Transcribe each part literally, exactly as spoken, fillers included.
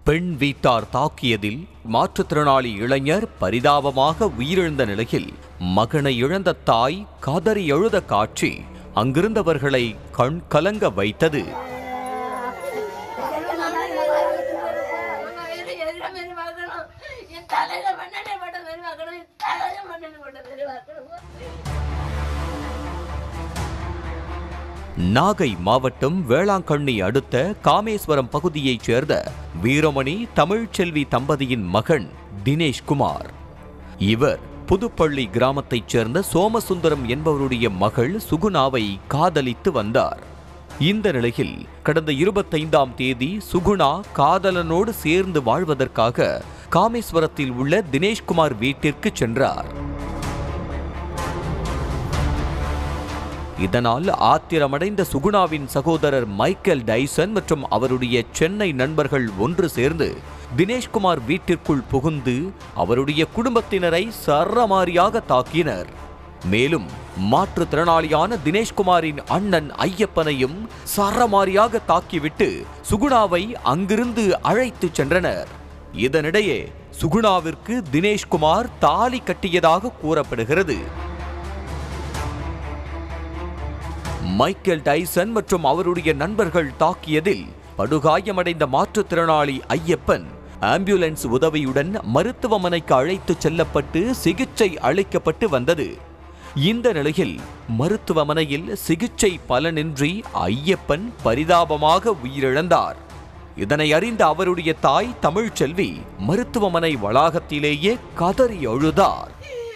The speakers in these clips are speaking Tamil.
பெண் வீட்டார் தாக்கியதில் மாற்றுத்திறனாளி இளைஞர் பரிதாபமாக உயிரிழந்த நிலையில் மகனை இழந்த தாய் கதறி எழுத காட்சி அங்கிருந்தவர்களை கண் கலங்க வைத்தது. நாகை மாவட்டம் வேளாங்கண்ணி அடுத்த காமேஸ்வரம் பகுதியைச் சேர்ந்த வீரமணி தமிழ்ச்செல்வி தம்பதியின் மகன் தினேஷ்குமார். இவர் புதுப்பள்ளி கிராமத்தைச் சேர்ந்த சோமசுந்தரம் என்பவருடைய மகள் சுகுணாவை காதலித்து வந்தார். இந்த நிலையில் கடந்த இருபத்தைந்தாம் தேதி சுகுணா காதலனோடு சேர்ந்து வாழ்வதற்காக காமேஸ்வரத்தில் உள்ள தினேஷ்குமார் வீட்டிற்கு சென்றார். இதனால் ஆத்திரமடைந்த சுகுணாவின் சகோதரர் மைக்கேல் டைசன் மற்றும் அவருடைய சென்னை நண்பர்கள் ஒன்று சேர்ந்து தினேஷ்குமார் வீட்டிற்குள் புகுந்து அவருடைய குடும்பத்தினரை சரமாரியாக தாக்கினர். மேலும் மாற்றுத்திறனாளியான தினேஷ்குமாரின் அண்ணன் ஐயப்பனையும் சரமாரியாக தாக்கிவிட்டு சுகுணாவை அங்கிருந்து அழைத்து சென்றனர். இதனிடையே சுகுணாவிற்கு தினேஷ்குமார் தாலி கட்டியதாக கூறப்படுகிறது. மைக்கேல் டைசன் மற்றும் அவருடைய நண்பர்கள் தாக்கியதில் படுகாயமடைந்த மாற்றுத்திறனாளி ஐயப்பன் ஆம்புலன்ஸ் உதவியுடன் மருத்துவமனைக்கு அழைத்து செல்லப்பட்டு சிகிச்சை அளிக்கப்பட்டு வந்தது. இந்த நிலையில் மருத்துவமனையில் சிகிச்சை பலனின்றி ஐயப்பன் பரிதாபமாக உயிரிழந்தார். இதனை அறிந்த அவருடைய தாய் தமிழ்ச்செல்வி மருத்துவமனை வளாகத்திலேயே கதறி அழுதார்.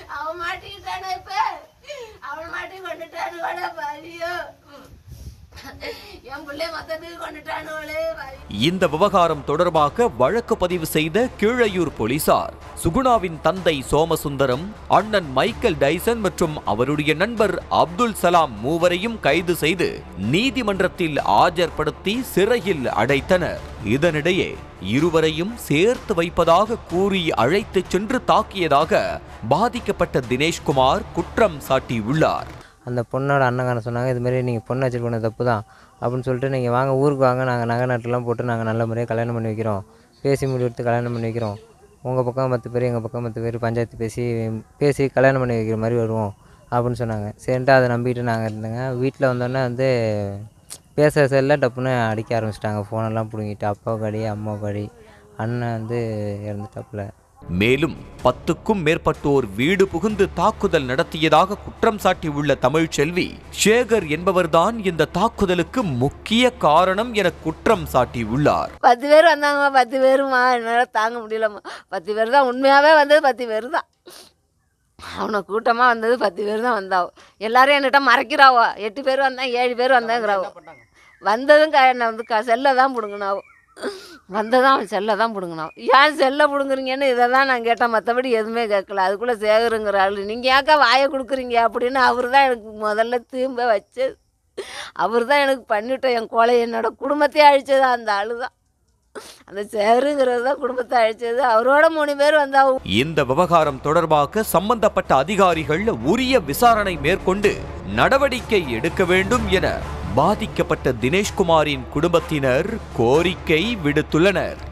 இந்த விவகாரம் தொடர்பாக வழக்கு பதிவு செய்த கீழையூர் போலீசார் சுகுணாவின் தந்தை சோமசுந்தரம், அண்ணன் மைக்கேல் டைசன் மற்றும் அவருடைய நண்பர் அப்துல் சலாம் மூவரையும் கைது செய்து நீதிமன்றத்தில் ஆஜர்படுத்தி சிறையில் அடைத்தனர். இதனிடையே இருவரையும் சேர்த்து வைப்பதாக கூறி அழைத்துச் சென்று தாக்கியதாக பாதிக்கப்பட்ட தினேஷ்குமார் குற்றம் சாட்டியுள்ளார். அந்த பொண்ணோட அண்ணங்கான சொன்னாங்க, இது மாதிரி நீங்கள் பொண்ணு வச்சுட்டு போன தப்பு தான் அப்படின்னு சொல்லிட்டு நீங்கள் வாங்க ஊருக்கு வாங்க, நாங்கள் நகை நாட்டெல்லாம் போட்டு நாங்கள் நல்ல முறையாக கல்யாணம் பண்ணி வைக்கிறோம், பேசி முடிவெடுத்து கல்யாணம் பண்ணி வைக்கிறோம், உங்கள் பக்கம் பத்து பேர் எங்கள் பக்கம் பத்து பேர் பஞ்சாயத்து பேசி பேசி கல்யாணம் பண்ணி வைக்கிற மாதிரி வருவோம் அப்படின்னு சொன்னாங்க. சரின்ட்டு அதை நம்பிக்கிட்டு நாங்கள் இருந்தோங்க. வீட்டில் வந்தோடனே வந்து பேச செல்ல டப்புன்னு அடிக்க ஆரம்பிச்சிட்டாங்க. ஃபோனெல்லாம் பிடுங்கிட்டு அப்பாவுக்கு அடி அம்மாவுக்கு அடி, அண்ணன் வந்து இறந்துட்டாப்புல. மேலும் பத்துக்கும் மேற்பட்டோர் வீடு புகுந்து தாக்குதல் நடத்தியதாக குற்றம் சாட்டியுள்ள தமிழ்ச்செல்வி, சேகர் என்பவர்தான் இந்த தாக்குதலுக்கு முக்கிய காரணம் என குற்றம் சாட்டியுள்ளார். பத்து பேர் வந்தாங்கம்மா, பத்து பேருமா என்னால தாங்க முடியலம்மா. பத்து பேர் தான் உண்மையாவே வந்தது, பத்து பேர் தான். அவனை கூட்டமா வந்தது பத்து பேர் தான் வந்தாவோ. எல்லாரும் என்கிட்ட மறைக்கிறாவோ, எட்டு பேர் வந்தேன் ஏழு பேர் வந்தேங்கிறாவோ. வந்ததும் என்ன வந்து செல்லை தான் பிடுங்கினாவோ, வந்ததான் அவன் செல்லை தான் பிடுங்கினான். ஏன் செல்லை பிடுங்குறீங்கன்னு இதை தான் நான் கேட்டேன், மற்றபடி எதுவுமே கேட்கல. அதுக்குள்ளே சேகருங்கிற ஆள் நீங்கள் ஏக்கா வாயை கொடுக்குறீங்க அப்படின்னு அவர் தான் எனக்கு முதல்ல திரும்ப வச்சது. அவர் தான் எனக்கு பண்ணிவிட்டோம். என் கொலை என்னோட குடும்பத்தையே அழிச்சது அந்த ஆளு தான். அந்த சேகருங்கிறது தான் குடும்பத்தை அழிச்சது. அவரோட மூணு பேர் வந்தா. இந்த விவகாரம் தொடர்பாக சம்பந்தப்பட்ட அதிகாரிகள் உரிய விசாரணை மேற்கொண்டு நடவடிக்கை எடுக்க வேண்டும் என பாதிக்கப்பட்ட தினேஷ்குமாரின் குடும்பத்தினர் கோரிக்கை விடுத்துள்ளனர்.